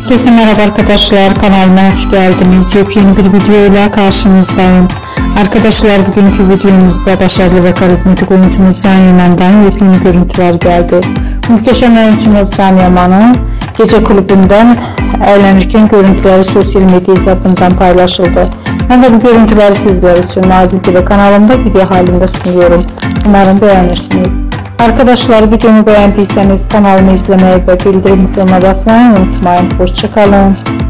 Herkese merhaba arkadaşlar, kanalıma hoş geldiniz. Yepyeni bir videoyla karşınızdayım. Arkadaşlar, bugünkü videomuzda başarılı ve karizmatik oyuncumuz Can Yaman'dan yepyeni görüntüler geldi. Muhteşem oyuncumuz Can Yaman'ın gece kulübünden eğlenirken görüntüleri sosyal medya hesabından paylaşıldı. Ben de bu görüntüleri sizler için Nazil TV kanalımda video halinde sunuyorum. Umarım beğenirsiniz. Arkadaşlar, videomu beğendiyseniz kanalımı izlemeyi ve bildirim butonuna basmayı unutmayın. Hoşça kalın.